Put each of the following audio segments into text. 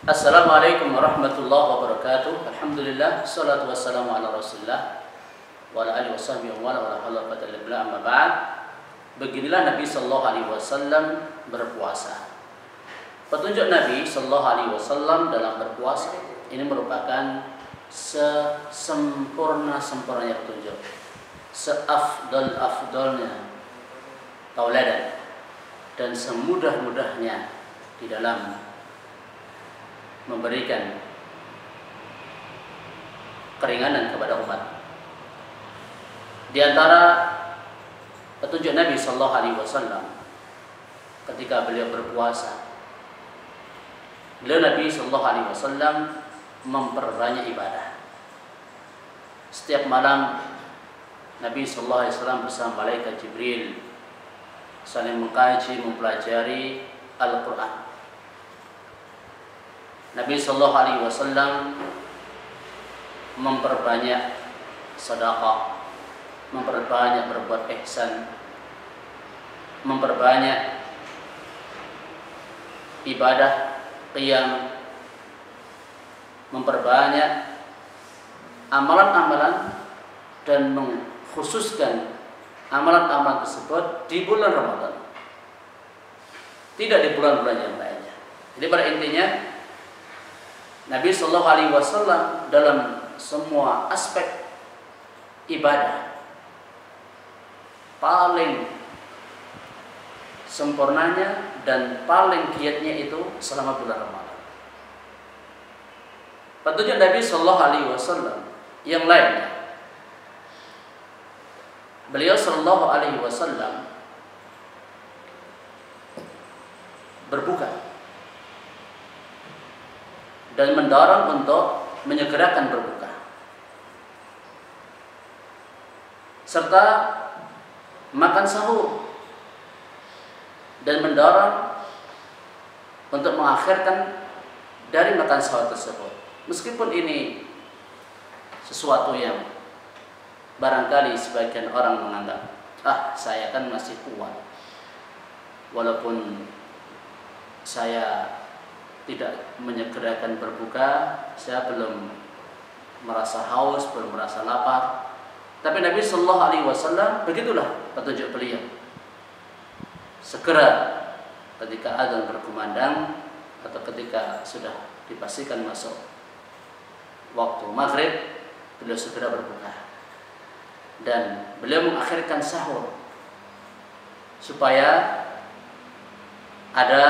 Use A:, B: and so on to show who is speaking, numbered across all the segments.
A: Assalamualaikum warahmatullahi wabarakatuh. Alhamdulillah, salatu wassalamu ala Rasulillah wa ala alihi wasahbihi wa la hawla wa la quwwata illa billah, amma ba'd. Beginilah Nabi sallallahu alaihi wasallam berpuasa. Petunjuk Nabi sallallahu alaihi wasallam dalam berpuasa ini merupakan sesempurna-sempurnanya petunjuk, seafdal-afdalnya tauladan, dan semudah-mudahnya di dalam memberikan keringanan kepada umat. Di antara petunjuk Nabi sallallahu alaihi wasallam ketika beliau berpuasa, Nabi sallallahu alaihi wasallam memperbanyak ibadah. Setiap malam Nabi sallallahu alaihi wasallam bersama malaikat Jibril saling mengkaji, mempelajari Al-Qur'an. Nabi sallallahu alaihi wasallam memperbanyak sedekah, memperbanyak berbuat ihsan, memperbanyak ibadah qiyam, memperbanyak amalan-amalan dan mengkhususkan amalan-amalan tersebut di bulan Ramadan, tidak di bulan-bulan yang lainnya. Jadi pada intinya Nabi sallallahu alaihi wasallam dalam semua aspek ibadah paling sempurnanya dan paling giatnya itu selama bulan Ramadan. Petunjuk Nabi sallallahu alaihi wasallam yang lainnya, beliau sallallahu alaihi wasallam berbuka dan mendorong untuk menyegerakan berbuka, serta makan sahur, dan mendorong untuk mengakhirkan dari makan sahur tersebut. Meskipun ini sesuatu yang barangkali sebagian orang menganggap, saya kan masih kuat, walaupun saya tidak menyegerakan berbuka, saya belum merasa haus, belum merasa lapar. Tapi Nabi sallallahu alaihi wasallam begitulah petunjuk beliau. Segera ketika adzan berkumandang atau ketika sudah dipastikan masuk waktu maghrib, beliau segera berbuka. Dan beliau mengakhirkan sahur supaya ada,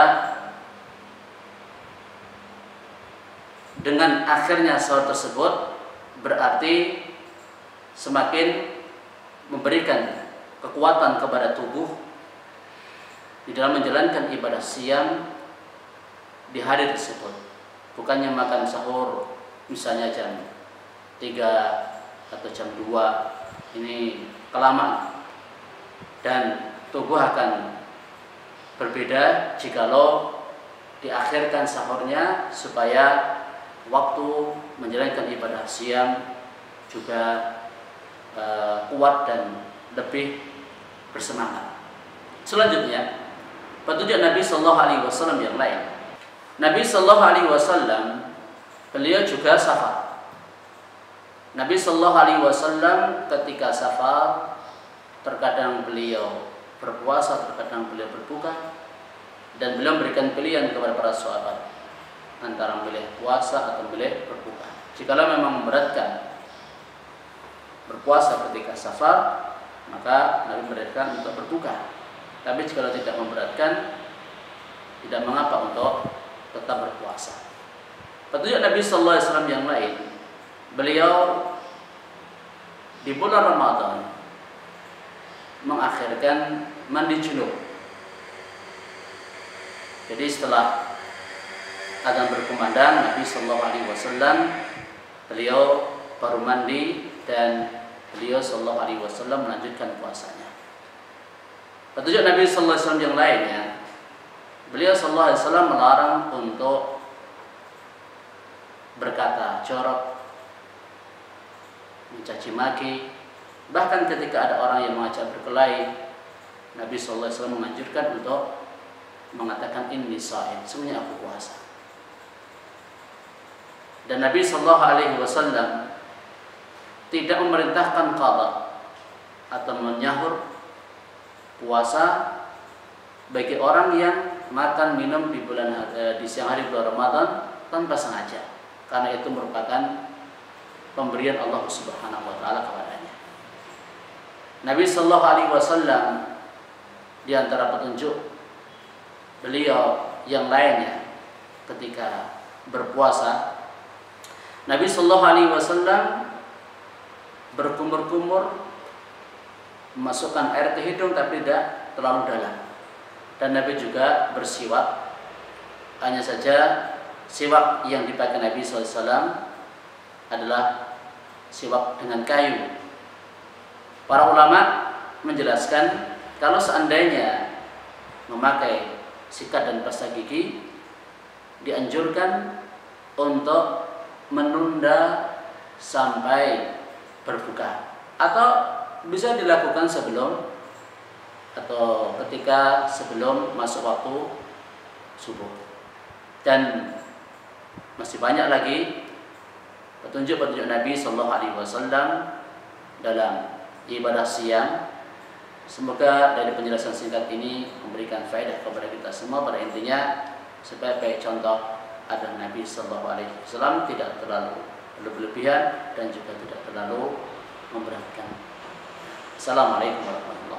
A: dengan akhirnya sahur tersebut berarti semakin memberikan kekuatan kepada tubuh di dalam menjalankan ibadah siam di hari tersebut. Bukannya makan sahur misalnya jam 3 atau jam 2, ini kelamaan, dan tubuh akan berbeda jikalau diakhirkan sahurnya supaya waktu menjalankan ibadah siam juga kuat dan lebih bersemangat. Selanjutnya, petunjuk Nabi sallallahu alaihi wasallam yang lain. Nabi sallallahu alaihi wasallam beliau juga safar. Nabi sallallahu alaihi wasallam ketika safar terkadang beliau berpuasa, terkadang beliau berbuka, dan beliau memberikan pilihan kepada para sahabat antara memilih puasa atau memilih berbuka. Jikalau memang memberatkan berpuasa ketika safar, maka Nabi memberatkan untuk berbuka. Tapi jikalau tidak memberatkan, tidak mengapa untuk tetap berpuasa. Petunjuk Nabi sallallahu alaihi wasallam yang lain, beliau di bulan Ramadan mengakhirkan mandi junub. Jadi setelah adzan berkumandang, Nabi sallallahu alaihi wasallam beliau baru mandi dan beliau sallallahu alaihi wasallam melanjutkan puasanya. Petunjuk Nabi sallallahu alaihi wasallam yang lainnya, beliau sallallahu alaihi wasallam melarang untuk berkata jorok, mencaci maki. Bahkan ketika ada orang yang mengajak berkelahi, Nabi sallallahu alaihi wasallam menganjurkan untuk mengatakan inni shaim, sebenarnya aku puasa. Dan Nabi Shallallahu Alaihi Wasallam tidak memerintahkan qada atau menyahur puasa bagi orang yang makan minum di siang hari bulan Ramadan tanpa sengaja, karena itu merupakan pemberian Allah Subhanahu Wa Taala kepadanya. Nabi Shallallahu Alaihi Wasallam di antara petunjuk beliau yang lainnya ketika berpuasa, Nabi Shallallahu Alaihi Wasallam berkumur-kumur, memasukkan air ke hidung tapi tidak terlalu dalam. Dan Nabi juga bersiwak, hanya saja siwak yang dipakai Nabi SAW adalah siwak dengan kayu. Para ulama menjelaskan kalau seandainya memakai sikat dan pasta gigi, dianjurkan untuk menunda sampai berbuka, atau bisa dilakukan sebelum atau ketika sebelum masuk waktu subuh. Dan masih banyak lagi petunjuk-petunjuk Nabi Sallallahu Alaihi Wasallam dalam ibadah siang. Semoga dari penjelasan singkat ini memberikan faedah kepada kita semua. Pada intinya, sebagai contoh ada Nabi Sallallahu Alaihi Wasallam tidak terlalu berlebihan dan juga tidak terlalu memberatkan. Assalamualaikum warahmatullahi wabarakatuh.